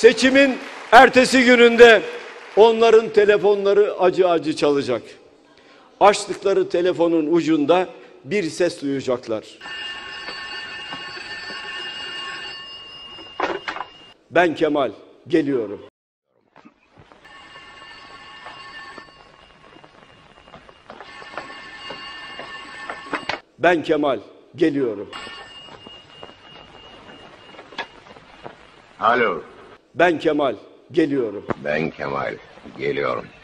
Seçimin ertesi gününde onların telefonları acı acı çalacak. Açtıkları telefonun ucunda bir ses duyacaklar. Ben Kemal, geliyorum. Ben Kemal, geliyorum. Alo. Ben Kemal, geliyorum. Ben Kemal, geliyorum.